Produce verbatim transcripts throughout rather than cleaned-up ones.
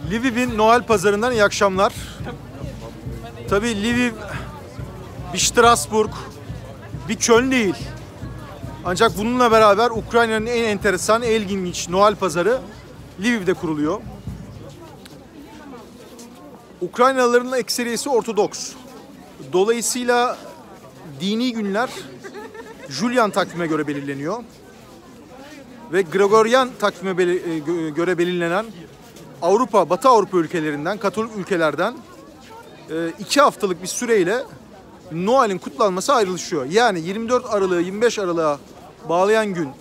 Lviv'in Noel pazarından iyi akşamlar. Tabii Lviv bir Strasbourg, bir Köln değil. Ancak bununla beraber Ukrayna'nın en enteresan, en ilginç Noel pazarı Lviv'de kuruluyor. Ukraynalıların ekseriyesi Ortodoks. Dolayısıyla dini günler Julian takvime göre belirleniyor. Ve Gregorian takvime göre belirlenen Avrupa, Batı Avrupa ülkelerinden, Katolik ülkelerden iki haftalık bir süreyle Noel'in kutlanması ayrılışıyor. Yani yirmi dört Aralık'ı yirmi beş Aralık'a bağlayan gün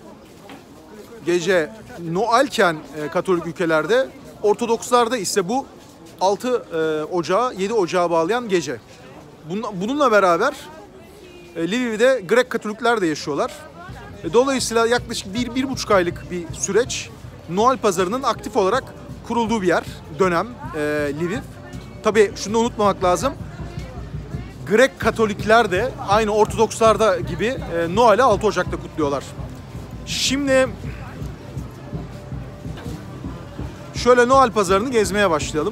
gece Noel'ken Katolik ülkelerde, Ortodokslarda ise bu altı Ocağı yedi Ocağı bağlayan gece. Bununla beraber Lviv'de Grek Katolikler de yaşıyorlar. Dolayısıyla yaklaşık bir, bir buçuk aylık bir süreç Noel pazarının aktif olarak kurulduğu bir yer, dönem e, Lviv. Tabii şunu da unutmamak lazım. Grek Katolikler de aynı Ortodokslarda gibi e, Noel'i altı Ocak'ta kutluyorlar. Şimdi şöyle Noel pazarını gezmeye başlayalım.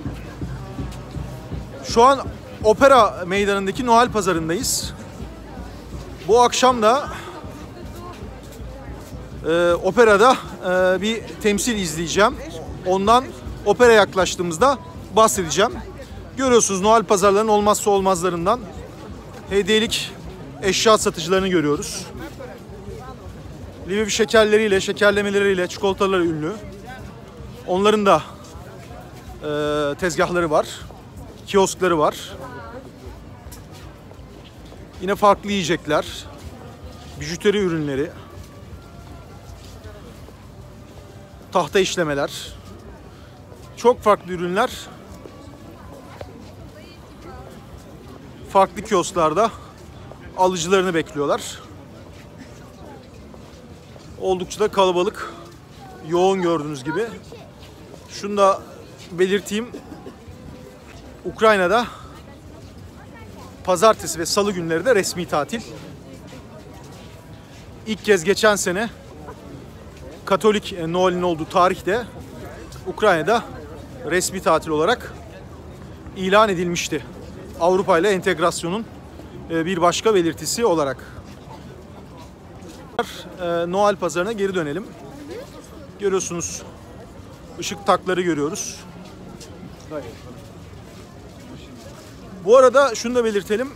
Şu an Opera Meydanı'ndaki Noel pazarındayız. Bu akşam da e, operada e, bir temsil izleyeceğim. Ondan opera yaklaştığımızda bahsedeceğim. Görüyorsunuz Noel pazarlarının olmazsa olmazlarından hediyelik eşya satıcılarını görüyoruz. Lviv şekerleriyle, şekerlemeleriyle, çikolataları ünlü. Onların da e, tezgahları var, kioskları var. Yine farklı yiyecekler, bijuteri ürünleri, tahta işlemeler, çok farklı ürünler farklı kiosklarda alıcılarını bekliyorlar. Oldukça da kalabalık, yoğun gördüğünüz gibi. Şunu da belirteyim. Ukrayna'da pazartesi ve salı günleri de resmi tatil. İlk kez geçen sene Katolik Noel'in olduğu tarihte Ukrayna'da resmi tatil olarak ilan edilmişti. Avrupa ile entegrasyonun bir başka belirtisi olarak. Noel pazarına geri dönelim. Görüyorsunuz ışık takları görüyoruz. Bu arada şunu da belirtelim.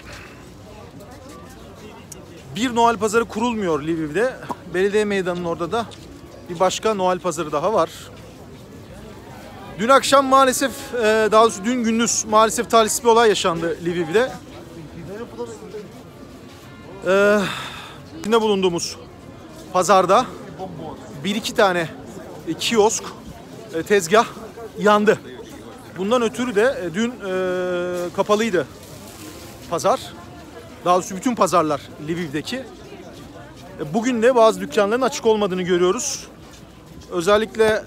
Bir Noel pazarı kurulmuyor Lviv'de. Belediye meydanının orada da bir başka Noel pazarı daha var. Dün akşam maalesef, daha doğrusu dün gündüz maalesef talihsiz bir olay yaşandı Lviv'de. Ee, içinde bulunduğumuz pazarda bir iki tane kiosk, tezgah yandı. Bundan ötürü de dün e, kapalıydı pazar. Daha doğrusu bütün pazarlar Lviv'deki. Bugün de bazı dükkanların açık olmadığını görüyoruz. Özellikle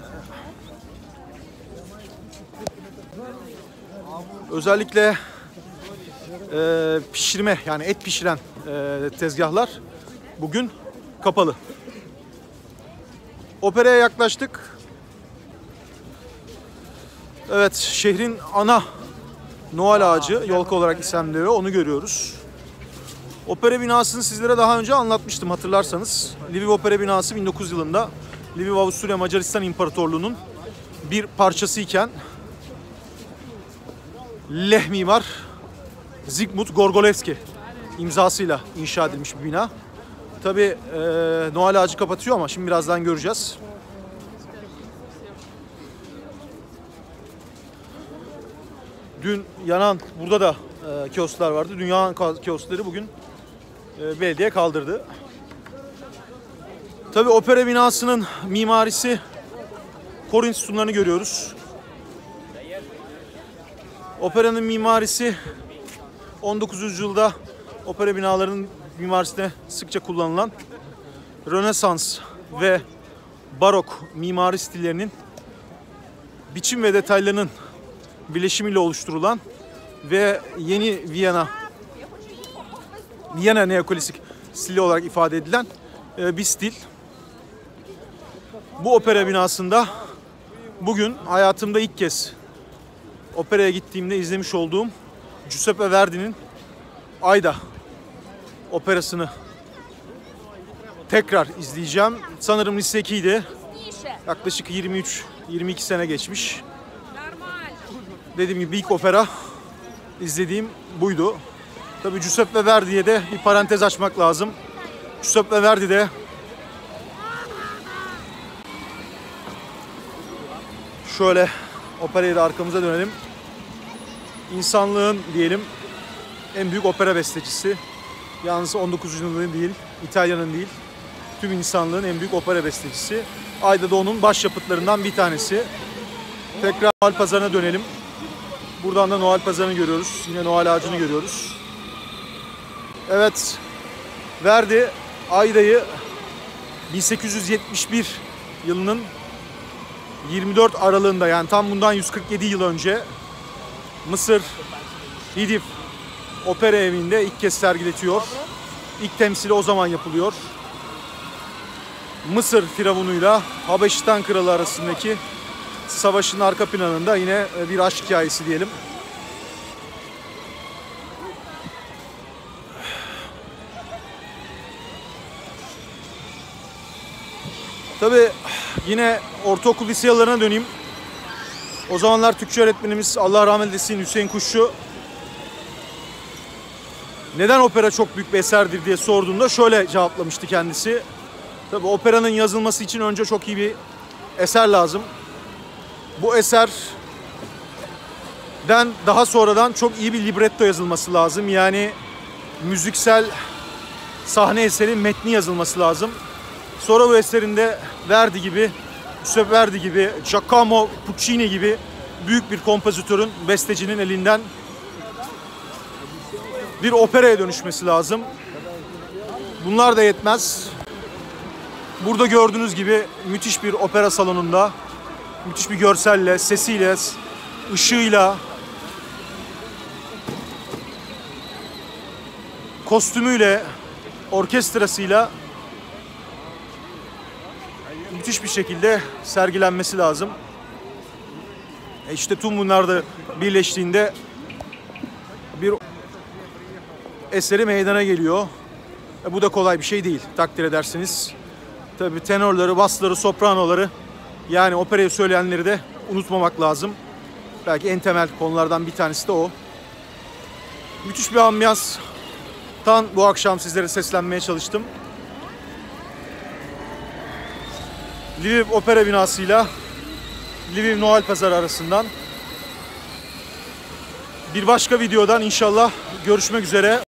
özellikle e, pişirme yani et pişiren e, tezgahlar bugün kapalı. Operaya yaklaştık. Evet, şehrin ana Noel ağacı, yolka olarak isimleniyor, onu görüyoruz. Opera binasını sizlere daha önce anlatmıştım hatırlarsanız. Lviv Opera binası bin dokuz yüz yılında Lviv Avusturya Macaristan İmparatorluğu'nun bir parçası iken Leh mimar Zygmunt Gorgolewski imzasıyla inşa edilmiş bir bina. Tabii e, Noel ağacı kapatıyor ama şimdi birazdan göreceğiz. Dün yanan, burada da e, kiosklar vardı. Dün yanan kioskları bugün e, belediye kaldırdı. Tabii opera binasının mimarisi Korint sütunlarını görüyoruz. Operanın mimarisi on dokuzuncu yüzyılda opera binalarının mimarisinde sıkça kullanılan Rönesans ve Barok mimari stillerinin biçim ve detaylarının birleşimiyle oluşturulan ve yeni Viyana Viyana neoklasik stili olarak ifade edilen bir stil. Bu opera binasında bugün hayatımda ilk kez operaya gittiğimde izlemiş olduğum Giuseppe Verdi'nin Aida operasını tekrar izleyeceğim. Sanırım lise ikiydi. Yaklaşık yirmi üç yirmi iki sene geçmiş. Dediğim gibi ilk opera izlediğim buydu. Tabii Giuseppe Verdi'ye de bir parantez açmak lazım. Giuseppe Verdi de şöyle operayı da arkamıza dönelim. İnsanlığın diyelim en büyük opera bestecisi. Yalnız on dokuzuncu yüzyılın değil, İtalya'nın değil, tüm insanlığın en büyük opera bestecisi. Aida da onun başyapıtlarından bir tanesi. Tekrar Noel Pazarı'na dönelim. Buradan da Noel Pazarı'nı görüyoruz. Yine Noel ağacını görüyoruz. Evet, Verdi Aida'yı bin sekiz yüz yetmiş bir yılının yirmi dört Aralığında, yani tam bundan yüz kırk yedi yıl önce Mısır Hidif Opera Evi'nde ilk kez sergiletiyor. İlk temsili o zaman yapılıyor. Mısır firavunuyla Habeşistan kralı arasındaki savaşın arka planında yine bir aşk hikayesi diyelim. Tabii yine ortaokul lise yıllarına döneyim. O zamanlar Türkçe öğretmenimiz, Allah rahmet eylesin, Hüseyin Kuşçu, neden opera çok büyük bir eserdir diye sorduğunda şöyle cevaplamıştı kendisi. Tabii operanın yazılması için önce çok iyi bir eser lazım. Bu eserden daha sonradan çok iyi bir libretto yazılması lazım. Yani müziksel sahne eseri metni yazılması lazım. Sonra bu eserinde Verdi gibi, Giuseppe Verdi gibi, Giacomo Puccini gibi büyük bir kompozitörün, bestecinin elinden bir operaya dönüşmesi lazım. Bunlar da yetmez. Burada gördüğünüz gibi müthiş bir opera salonunda, müthiş bir görselle, sesiyle, ışığıyla, kostümüyle, orkestrasıyla müthiş bir şekilde sergilenmesi lazım. E işte tüm bunlar da birleştiğinde bir eseri meydana geliyor. E bu da kolay bir şey değil, takdir edersiniz. Tabii tenorları, basları, sopranoları, yani operayı söyleyenleri de unutmamak lazım. Belki en temel konulardan bir tanesi de o. Müthiş bir ambiyanstan bu akşam sizlere seslenmeye çalıştım. Lviv Opera binasıyla Lviv Noel Pazarı arasından bir başka videodan inşallah görüşmek üzere.